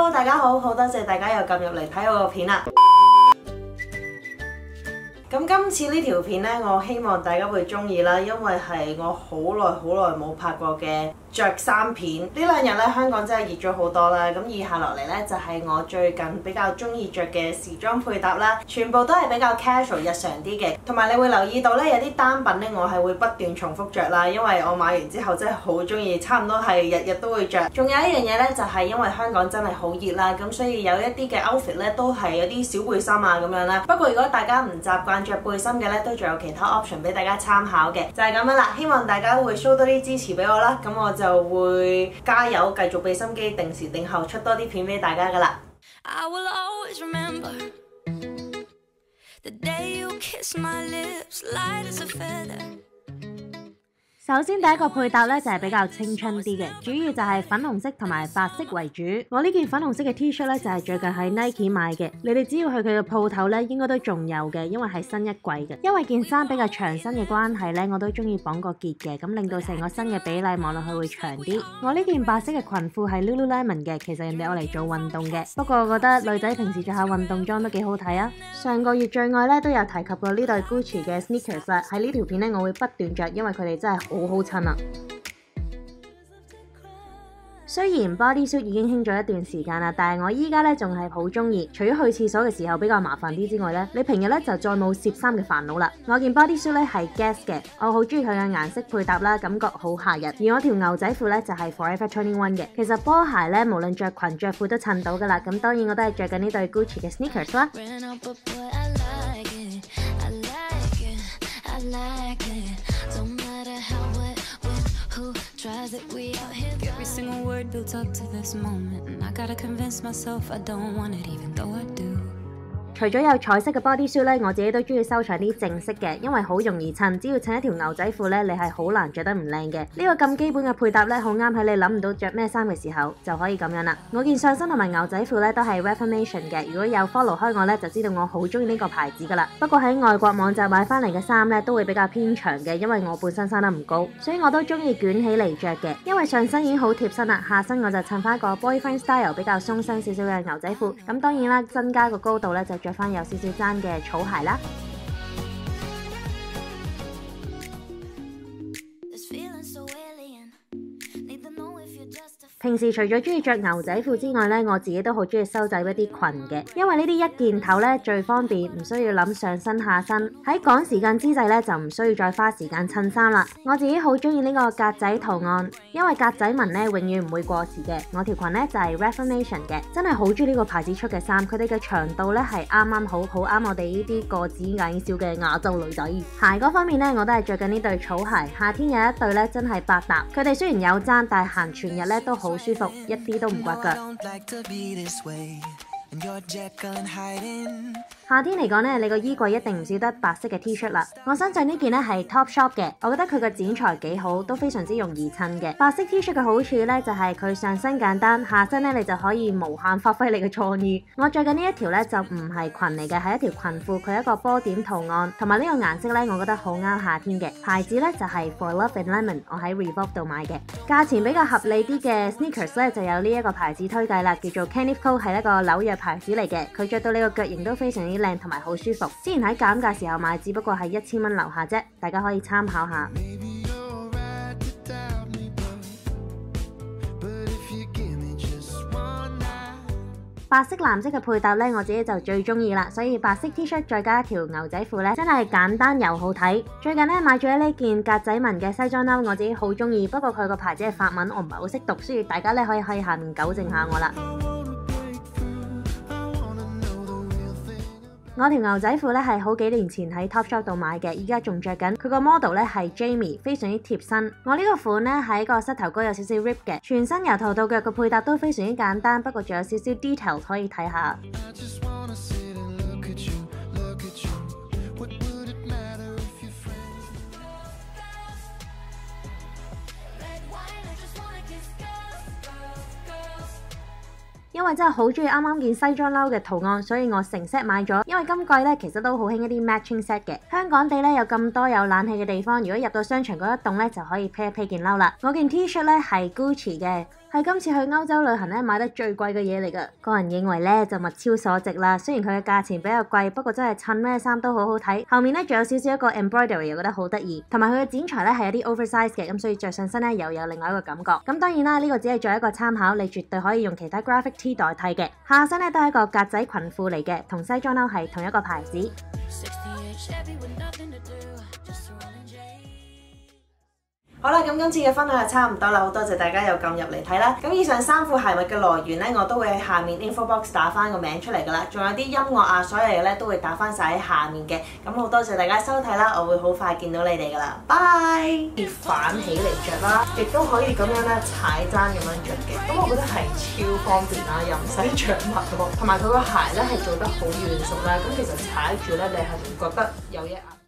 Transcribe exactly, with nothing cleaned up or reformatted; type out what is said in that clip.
Hello， 大家好，好多謝大家又撳入嚟睇我個片啦。咁今次呢條片呢，我希望大家會中意啦，因為係我好耐好耐冇拍過嘅着衫片。呢兩日咧香港真係熱咗好多啦，咁以下落嚟咧就係我最近比較中意着嘅時裝配搭啦，全部都係比較 casual 日常啲嘅，同埋你會留意到咧有啲單品咧我係會不斷重複着啦，因為我買完之後真係好中意，差唔多係日日都會着。仲有一樣嘢咧就係因為香港真係好熱啦，咁所以有一啲嘅 outfit 咧都係有啲小背心啊咁樣啦。不過如果大家唔習慣着背心嘅咧，都仲有其他 option 俾大家參考嘅，就係咁樣啦。希望大家會 show 多啲支持俾我啦，咁我就就會加油，繼續俾心機，定時定候出多啲片俾大家噶啦。首先第一個配搭咧就係比較青春啲嘅，主要就係粉紅色同埋白色為主。我呢件粉紅色嘅 T 恤咧就係最近喺 Nike 買嘅，你哋只要去佢嘅鋪頭咧應該都仲有嘅，因為係新一季嘅。因為件衫比較長身嘅關係咧，我都中意綁個結嘅，咁令到成個身嘅比例望落去會長啲。我呢件白色嘅裙褲係 Lululemon 嘅，其實人哋愛嚟做運動嘅，不過我覺得女仔平時着下運動裝都幾好睇啊。上個月最愛咧都有提及過呢對 Gucci 嘅 sneakers 啦，喺呢條片咧我會不斷着，因為佢哋真係好好襯啊！雖然 bodysuit 已經興咗一段時間啦，但係我依家咧仲係好中意。除咗去廁所嘅時候比較麻煩啲之外咧，你平日咧就再冇攝衫嘅煩惱啦。我件 bodysuit 咧係 Guess 嘅，我好中意佢嘅顏色配搭啦，感覺好夏日。而我條牛仔褲咧就係 Forever 二十一嘅。其實波鞋咧無論着裙着褲都襯到噶啦。咁當然我都係着緊呢對 Gucci 嘅 sneakers 啦。Every single word built up to this moment, and I gotta convince myself I don't want it, even though I do. 除咗有彩色嘅 bodysuit 咧，我自己都中意收藏啲正色嘅，因為好容易襯，只要襯一條牛仔褲咧，你係好難着得唔靚嘅。呢個咁基本嘅配搭咧，好啱喺你諗唔到着咩衫嘅時候就可以咁樣啦。我件上身同埋牛仔褲咧都係 Reformation 嘅，如果有 follow 開我咧，就知道我好中意呢個牌子噶啦。不過喺外國網站買翻嚟嘅衫咧，都會比較偏長嘅，因為我本身生得唔高，所以我都中意捲起嚟着嘅。因為上身已經好貼身啦，下身我就襯翻個 boyfriend style 比較鬆身少少嘅牛仔褲。咁當然啦，增加個高度咧就着翻有少少踭嘅草鞋啦。平時除咗中意着牛仔褲之外咧，我自己都好中意收集一啲裙嘅，因為呢啲一件頭咧最方便，唔需要諗上身下身。喺趕時間之際咧，就唔需要再花時間襯衫啦。我自己好中意呢個格仔圖案，因為格仔紋咧永遠唔會過時嘅。我條裙咧就係 Reformation 嘅，真係好中意呢個牌子出嘅衫，佢哋嘅長度咧係啱啱好，好啱我哋呢啲個子矮小嘅亞洲女仔。鞋嗰方面咧，我都係着緊呢對草鞋，夏天有一對咧真係百搭。佢哋雖然有踭，但係行全日咧都好舒服，一啲都唔刮腳。夏天嚟講咧，你個衣櫃一定唔少得白色嘅 T 恤啦。我身上呢件咧係 Topshop 嘅，我覺得佢個剪裁幾好，都非常之容易襯嘅。白色 T 恤嘅好處咧就係佢上身簡單，下身咧你就可以無限發揮你嘅創意。我着緊呢一條咧就唔係裙嚟嘅，係一條裙褲，佢一個波點圖案，同埋呢個顏色咧，我覺得好啱夏天嘅。牌子咧就係 For Love and Lemon， 我喺 Revolve 度買嘅。價錢比較合理啲嘅 sneakers 咧就有呢一個牌子推介啦，叫做 Kenneth Cole， 係一個紐約牌子嚟嘅。佢着到你個腳型都非常之靚，同埋好舒服。之前喺減價時候買，只不過係一千蚊樓下啫，大家可以參考下。白色藍色嘅配搭咧，我自己就最中意啦，所以白色 T 恤再加一條牛仔褲咧，真係簡單又好睇。最近咧買咗呢件格仔紋嘅西裝褸，我自己好中意，不過佢個牌子係法文，我唔係好識讀，所以大家咧可以喺下面糾正下我啦。我條牛仔褲咧係好幾年前喺 Topshop 度買嘅，依家仲着緊。佢個 model 咧係 Jamie， 非常之貼身。我呢個款咧喺個膝頭哥有少少 rip 嘅，全身由頭到腳嘅配搭都非常之簡單，不過仲有少少 detail 可以睇下。因為真係好中意啱啱件西裝褸嘅圖案，所以我成 set 買咗。因為今季咧其實都好興一啲 matching set 嘅。香港地咧有咁多有冷氣嘅地方，如果入到商場嗰一棟咧就可以披一披件褸啦。我件 T 恤咧係 Gucci 嘅。 係今次去歐洲旅行咧買得最貴嘅嘢嚟㗎。個人認為咧就物超所值啦。雖然佢嘅價錢比較貴，不過真係襯咩衫都好好睇。後面咧仲有少少一個 embroidery， 我覺得好得意，同埋佢嘅剪裁咧係有啲 oversize 嘅，咁所以着上身咧又有另外一個感覺。咁當然啦，呢、這個只係作為一個參考，你絕對可以用其他 graphic tee 代替嘅。下身咧都係一個格仔裙褲嚟嘅，同西裝褸係同一個牌子。 好啦，咁今次嘅分享就差唔多啦，好多謝大家又撳入嚟睇啦。咁以上衫褲鞋襪嘅來源咧，我都會喺下面 info box 打翻個名出嚟噶啦，仲有啲音樂啊，所有嘢咧都會打翻晒喺下面嘅。咁好多謝大家收睇啦，我會好快見到你哋噶啦，拜！反起嚟着啦，亦都可以咁樣咧踩踭咁樣着嘅，咁我覺得係超方便啦，又唔使着襪喎，同埋佢個鞋咧係做得好軟熟啦，咁其實踩住咧你係唔覺得有一